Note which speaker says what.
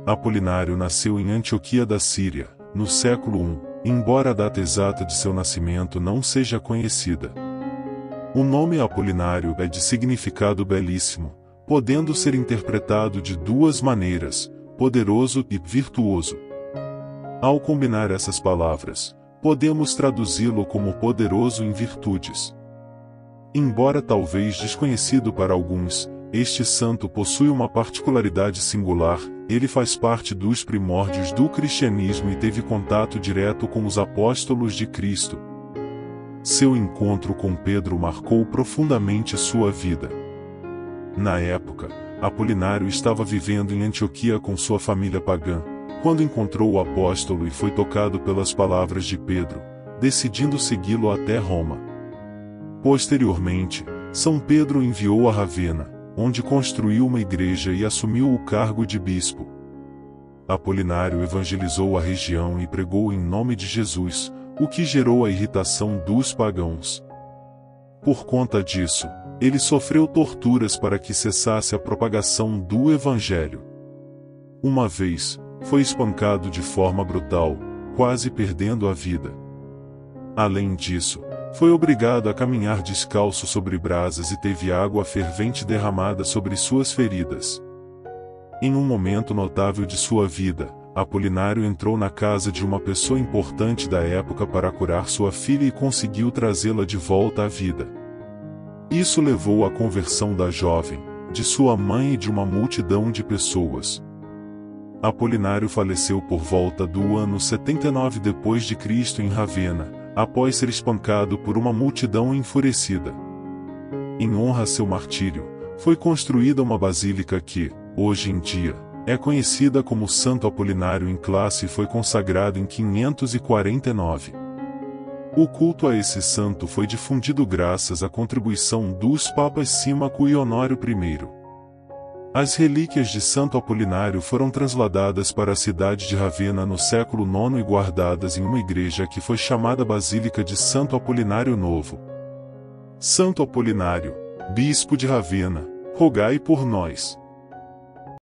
Speaker 1: Apolinário nasceu em Antioquia da Síria, no século I, embora a data exata de seu nascimento não seja conhecida. O nome Apolinário é de significado belíssimo, podendo ser interpretado de duas maneiras, poderoso e virtuoso. Ao combinar essas palavras, podemos traduzi-lo como poderoso em virtudes. Embora talvez desconhecido para alguns, este santo possui uma particularidade singular: ele faz parte dos primórdios do cristianismo e teve contato direto com os apóstolos de Cristo. Seu encontro com Pedro marcou profundamente sua vida. Na época, Apolinário estava vivendo em Antioquia com sua família pagã, quando encontrou o apóstolo e foi tocado pelas palavras de Pedro, decidindo segui-lo até Roma. Posteriormente, São Pedro enviou a Ravenna, onde construiu uma igreja e assumiu o cargo de bispo. Apolinário evangelizou a região e pregou em nome de Jesus, o que gerou a irritação dos pagãos. Por conta disso, ele sofreu torturas para que cessasse a propagação do evangelho. Uma vez, foi espancado de forma brutal, quase perdendo a vida. Além disso, foi obrigado a caminhar descalço sobre brasas e teve água fervente derramada sobre suas feridas. Em um momento notável de sua vida, Apolinário entrou na casa de uma pessoa importante da época para curar sua filha e conseguiu trazê-la de volta à vida. Isso levou à conversão da jovem, de sua mãe e de uma multidão de pessoas. Apolinário faleceu por volta do ano 79 d.C. em Ravenna, após ser espancado por uma multidão enfurecida. Em honra a seu martírio, foi construída uma basílica que, hoje em dia, é conhecida como Santo Apolinário em Classe e foi consagrado em 549. O culto a esse santo foi difundido graças à contribuição dos papas Símaco e Honório I. As relíquias de Santo Apolinário foram transladadas para a cidade de Ravenna no século IX e guardadas em uma igreja que foi chamada Basílica de Santo Apolinário Novo. Santo Apolinário, bispo de Ravenna, rogai por nós.